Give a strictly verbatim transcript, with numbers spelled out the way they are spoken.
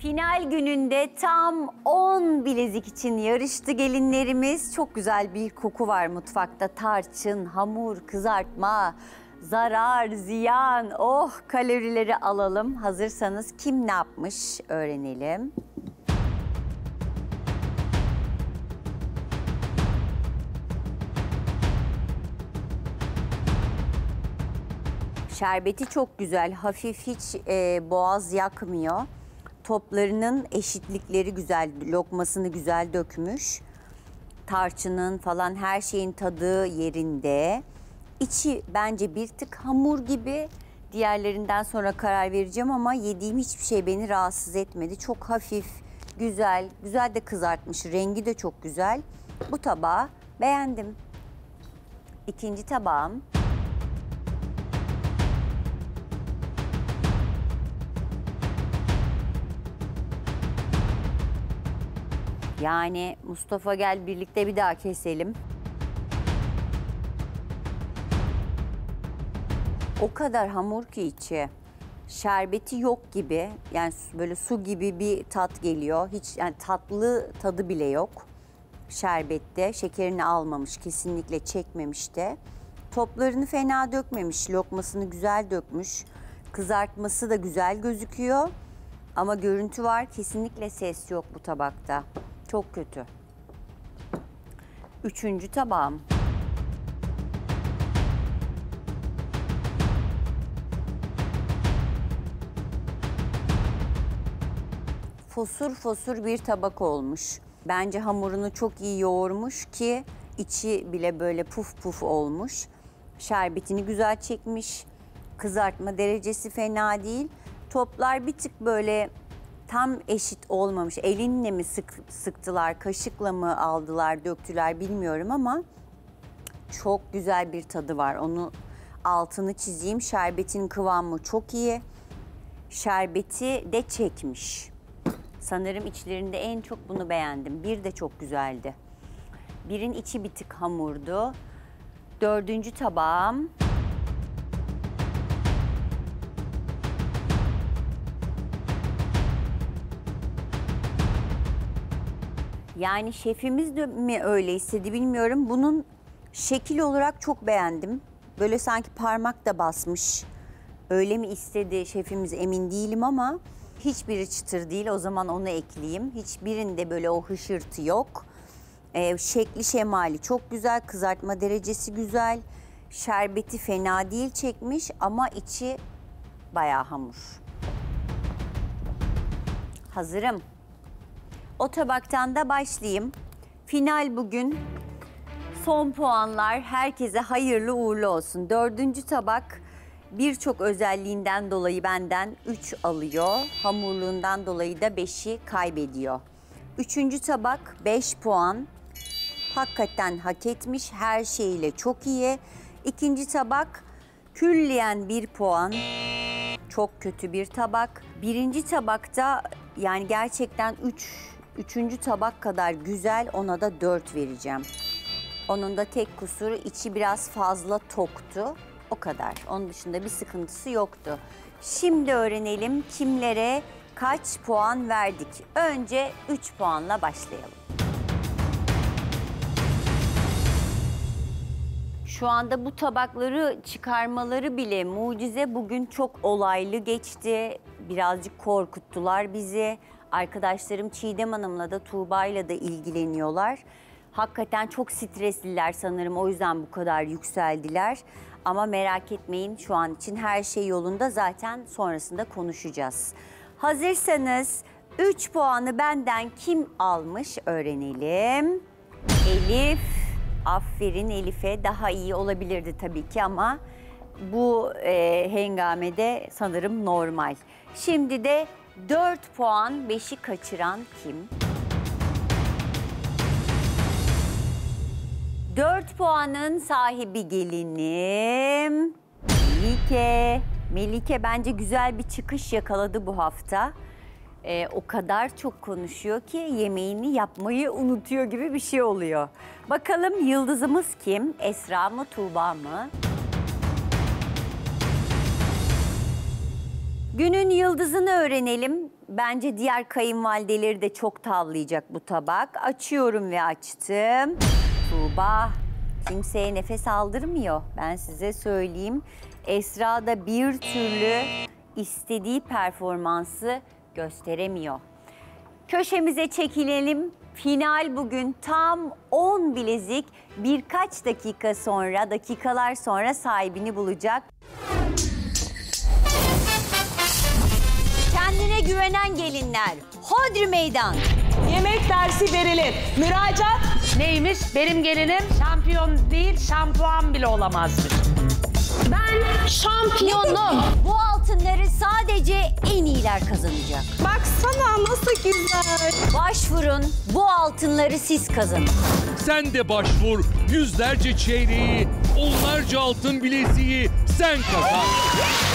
Final gününde tam on bilezik için yarıştı gelinlerimiz. Çok güzel bir koku var mutfakta. Tarçın, hamur, kızartma, zarar, ziyan. Oh, kalorileri alalım. Hazırsanız kim ne yapmış öğrenelim. Şerbeti çok güzel, hafif, hiç e, boğaz yakmıyor. Toplarının eşitlikleri güzel, lokmasını güzel dökmüş. Tarçının falan her şeyin tadı yerinde. İçi bence bir tık hamur gibi. Diğerlerinden sonra karar vereceğim ama yediğim hiçbir şey beni rahatsız etmedi. Çok hafif, güzel, güzel de kızartmış. Rengi de çok güzel. Bu tabağı beğendim. İkinci tabağım. Yani Mustafa gel birlikte bir daha keselim. O kadar hamur ki içi. Şerbeti yok gibi. Yani böyle su gibi bir tat geliyor. Hiç yani tatlı tadı bile yok. Şerbette şekerini almamış, kesinlikle çekmemiş de. Toplarını fena dökmemiş, lokmasını güzel dökmüş. Kızartması da güzel gözüküyor. Ama görüntü var, kesinlikle ses yok bu tabakta. Çok kötü. Üçüncü tabağım. Fosur fosur bir tabak olmuş. Bence hamurunu çok iyi yoğurmuş ki içi bile böyle puf puf olmuş. Şerbetini güzel çekmiş. Kızartma derecesi fena değil. Toplar bir tık böyle tam eşit olmamış. Elinle mi sık, sıktılar, kaşıkla mı aldılar, döktüler bilmiyorum ama çok güzel bir tadı var. Onu altını çizeyim. Şerbetin kıvamı çok iyi. Şerbeti de çekmiş. Sanırım içlerinde en çok bunu beğendim. Bir de çok güzeldi. Birin içi bir tık hamurdu. Dördüncü tabağım. Yani şefimiz de mi öyle istedi bilmiyorum. Bunun şekil olarak çok beğendim. Böyle sanki parmak da basmış. Öyle mi istedi şefimiz emin değilim ama hiçbiri çıtır değil. O zaman onu ekleyeyim. Hiçbirinde böyle o hışırtı yok. Ee, şekli şemali çok güzel. Kızartma derecesi güzel. Şerbeti fena değil çekmiş ama içi bayağı hamur. Hazırım. O tabaktan da başlayayım. Final bugün. Son puanlar herkese hayırlı uğurlu olsun. Dördüncü tabak birçok özelliğinden dolayı benden üç alıyor. Hamurluğundan dolayı da beşi kaybediyor. Üçüncü tabak beş puan. Hakikaten hak etmiş. Her şeyiyle çok iyi. İkinci tabak külliyen bir puan. Çok kötü bir tabak. Birinci tabakta yani gerçekten üç, üçüncü tabak kadar güzel, ona da dört vereceğim. Onun da tek kusuru içi biraz fazla toktu. O kadar. Onun dışında bir sıkıntısı yoktu. Şimdi öğrenelim kimlere kaç puan verdik. Önce üç puanla başlayalım. Şu anda bu tabakları çıkarmaları bile mucize. Bugün çok olaylı geçti. Birazcık korkuttular bizi. Arkadaşlarım Çiğdem Hanım'la da Tuğba'yla da ilgileniyorlar. Hakikaten çok stresliler sanırım. O yüzden bu kadar yükseldiler. Ama merak etmeyin, şu an için her şey yolunda. Zaten sonrasında konuşacağız. Hazırsanız üç puanı benden kim almış öğrenelim. Elif. Aferin Elif'e. Daha iyi olabilirdi tabii ki ama bu e, hengamede sanırım normal. Şimdi de dört puan, beşi kaçıran kim? dört puanın sahibi gelinim Melike. Melike bence güzel bir çıkış yakaladı bu hafta. Ee, o kadar çok konuşuyor ki yemeğini yapmayı unutuyor gibi bir şey oluyor. Bakalım yıldızımız kim? Esra mı, Tuğba mı? Günün yıldızını öğrenelim. Bence diğer kayınvalideleri de çok tavlayacak bu tabak. Açıyorum ve açtım. Tuğba kimseye nefes aldırmıyor. Ben size söyleyeyim. Esra da bir türlü istediği performansı gösteremiyor. Köşemize çekilelim. Final bugün tam on bilezik birkaç dakika sonra, dakikalar sonra sahibini bulacak. Kendine güvenen gelinler, hodri meydan. Yemek dersi verilir. Müracaat. Neymiş? Benim gelinim şampiyon değil, şampuan bile olamazmış. Ben şampiyonum. Bu altınları sadece en iyiler kazanacak. Baksana nasıl güzel. Başvurun, bu altınları siz kazanın. Sen de başvur, yüzlerce çeyreği, onlarca altın bileziği sen kazan.